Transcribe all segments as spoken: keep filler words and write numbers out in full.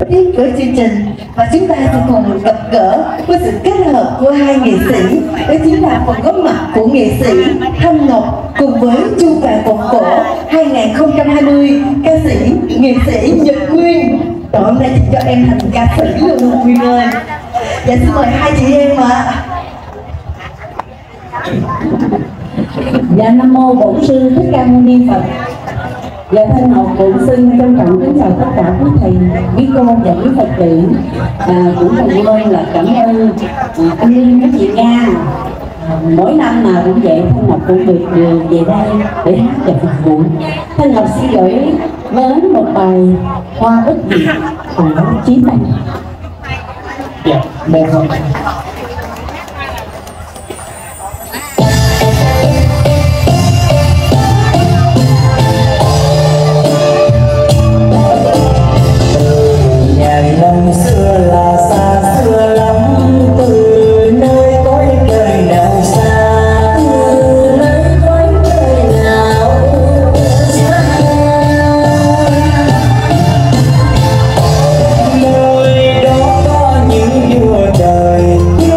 tiếp của chương trình và chúng ta sẽ cùng gặp gỡ với sự kết hợp của hai nghệ sĩ, đó chính là phần góp mặt của nghệ sĩ Thanh Ngọc cùng với Chu Vàng Vọng Cổ hai không hai không, ca sĩ nghệ sĩ Nhật Nguyên. Rồi hôm nay thì cho em thành ca sĩ luôn Nguyên ơi. Dạ xin mời hai chị em ạ. Dạ Nam Mô Bổn Sư Thích Ca Mâu Ni Phật. Dạ Thanh Ngọc cũng xin trân trọng kính chào tất cả quý thầy, quý cô và quý Phật tử. À, cũng cùng ơn là cảm ơn à, anh Linh các chị Nga. À, mỗi năm nào cũng vậy, Thanh Ngọc cũng được về đây để hát và phục vụ. Thanh Ngọc xin gửi đến một bài Hoa Ức Việt của Chí Thành. Dạ, mời không. Năm xưa là xa xưa lắm, từ nơi cõi trời nào xa, từ nơi cõi trời nào xa, nơi đó có những vua trời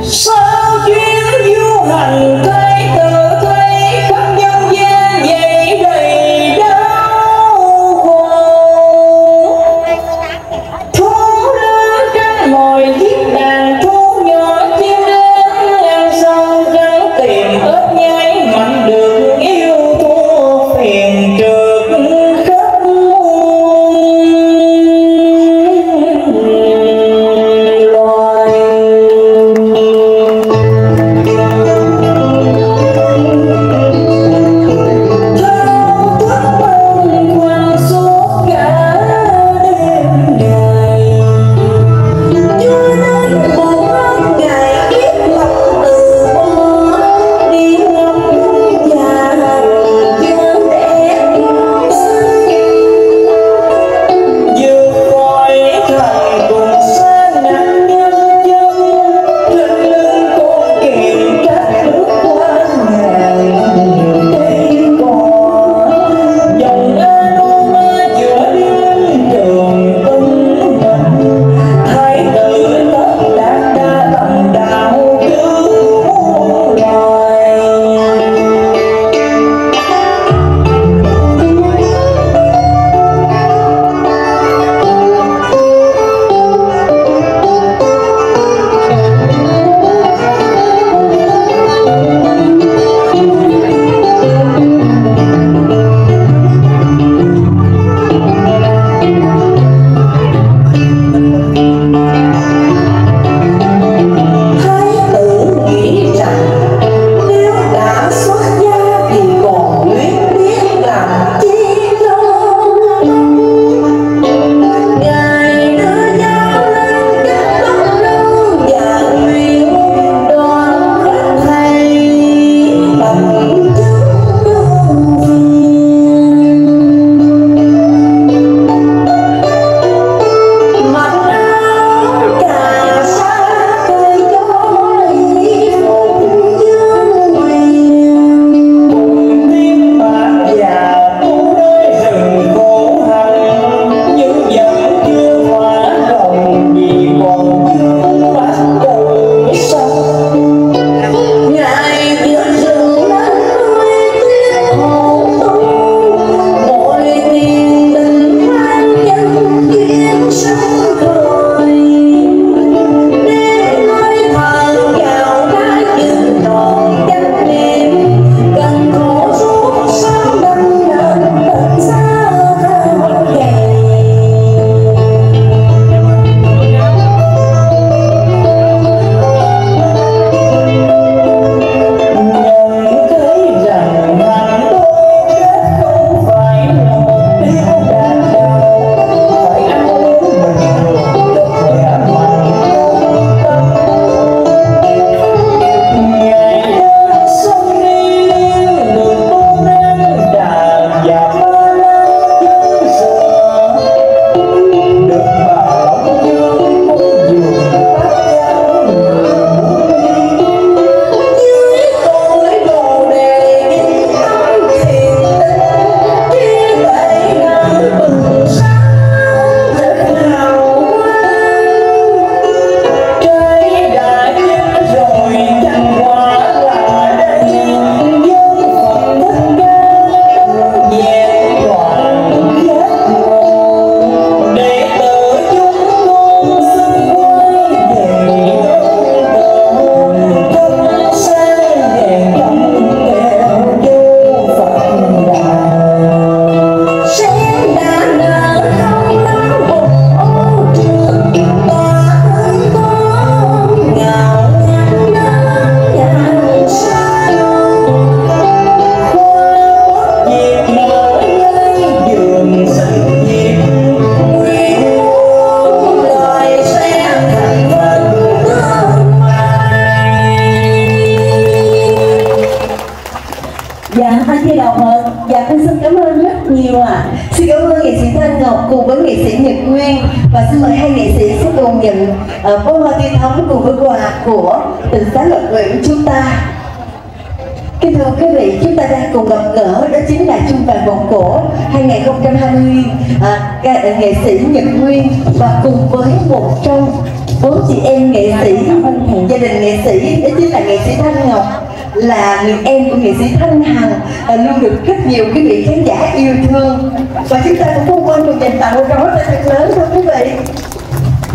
sao chuyến du hành thấy tự thấy khắp nhân gian vậy đầy đau khổ. Thu lớn trắng ngồi chiếc đàn thu nhỏ chiêu đến ngang sông trắng tìm ớt nhái mạnh được yêu thua phiền trượt khắp loài. Thao thức bâng khuâng suốt cả đêm ngày, chưa đến một ngày biết lòng từ bỏ đi ngắm già chớ đẹp vượt khỏi thành cùng sang nặng nhân chân trên lưng con kiềm trách bước qua ngàn cây cỏ dòng aroma giữa đêm trường tung mình thái tử tất đạt đa tâm đạo cứu loài. Thái tử nghĩ rằng nếu đã xuất gia thì còn luyến biết làm chi lo. Ngài đưa dao lên cắt tóc lâu và nguyện đoàn hết thầy bằng chứng đơn phương. Mặc áo cà sa cây chói phục dương quyền, cùng tim bạc và tu nơi rừng khổ hạnh, nhưng vẫn chưa hóa lòng vì còn vương bắt đầu sông. Ngài vượt rừng lên núi tuyết hồn tung, mọi tiền tình mang nhân duyên sông khơi, đem hơi thở vào cái chừng tròn chánh niệm, cần khổ suốt sao đâm nền tình xa thăm dày. Nhận thấy rằng hạnh tôi chết không phải là mục tiêu đạt được, phải ăn uống bình thường được khỏe mạnh công tâm. Ngày đến sông đi được tu nên đà và ba la dân sửa, được bà Long Dương cúng dường bát chan người muốn đi. Dưới cội đồ đề những âm thiền tinh, trí tuệ ngàn bừng sáng rực hào quang. Cây đã chín rồi chẳng qua là đây dân Phật thích ca vẹn toàn giác ngộ. Đệ tử chúng con xin quay về ơn tổ, tâm sang đèn tâm theo vô Phật đà. Sen đã nở không nắng một ô trường, tỏa hương con ngào ngát nắng nhàn sao. Hoa quốc diệp nở nơi vườn sinh diệp, nguyện muôn loài sẽ thành vân tương mai. Dạ anh chị Đào Hợi, dạ con xin cảm ơn rất nhiều ạ. Xin cảm ơn nghệ sĩ Thanh Ngọc cùng với nghệ sĩ Nhật Nguyên, và xin mời hai nghệ sĩ sẽ cùng nhận uh, bó hoa tươi thắm cùng với quà của tỉnh xá Lợi Nguyễn chúng ta. Kính thưa quý vị, chúng ta đang cùng gặp gỡ đó chính là Chuông Vàng Vọng Cổ hai không hai không, à, nghệ sĩ Nhật Nguyên, và cùng với một trong bốn chị em nghệ sĩ, Vâng, thầy. gia đình nghệ sĩ, đó chính là nghệ sĩ Thanh Ngọc, là người em của nghệ sĩ Thanh Hằng, à, luôn được rất nhiều quý vị khán giả yêu thương. Và chúng ta cũng không quên được dành tặng một tràng pháo tay thật lớn thưa quý vị.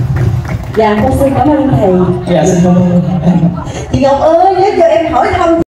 Dạ con xin cảm ơn thầy. Dạ xin cảm ơn. Chị Ngọc ơi, nếu cho em hỏi thăm